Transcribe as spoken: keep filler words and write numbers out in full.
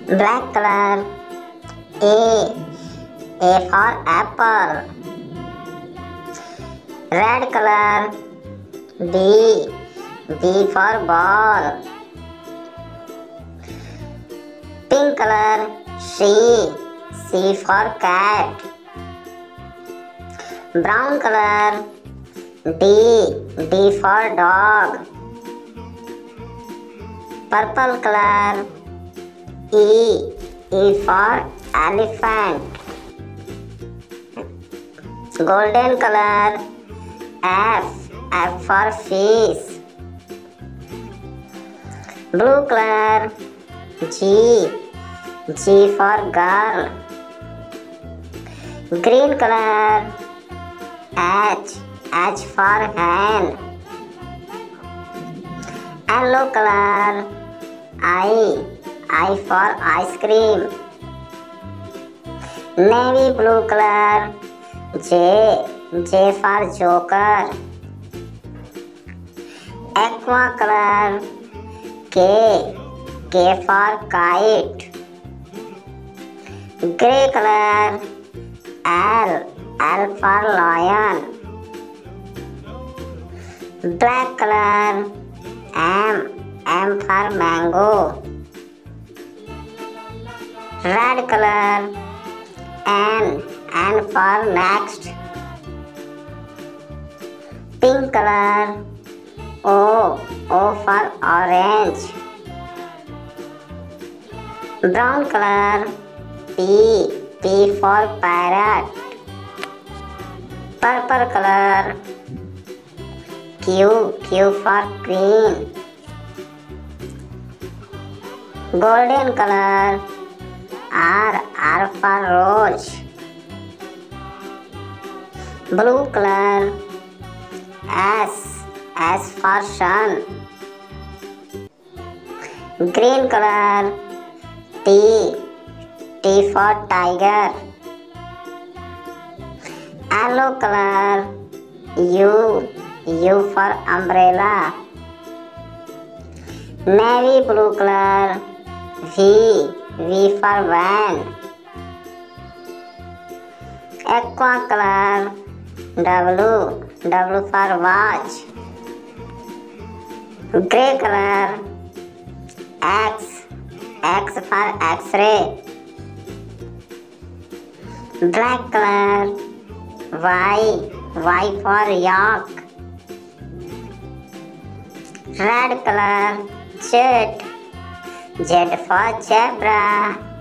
Black color. A. A for apple. Red color. B. B for ball. Pink color. C. C for cat. Brown color. D. D for dog. Purple color. E. E for elephant. Golden color. F. F for fish. Blue color. G. G for girl. Green color. H. H for hen. Yellow color. I. I for ice cream. Navy blue color. J. J for joker. Aqua color. K. K for kite. Grey color. L. L for lion. Black color. M. M for mango. Red color. N. N for next. Pink color. O. O for orange. Brown color. P. P for parrot. Purple color. Q. Q for queen. Golden color. R. R for rose. Blue color. S. S for sun. Green color. T. T for tiger. Yellow color. U. U for umbrella. Navy blue color. V. V for van. Aqua color. W. W for watch. Grey color. X. X for X-ray. Black color. Y. Y for yak. Red color. Z. Z for zebra.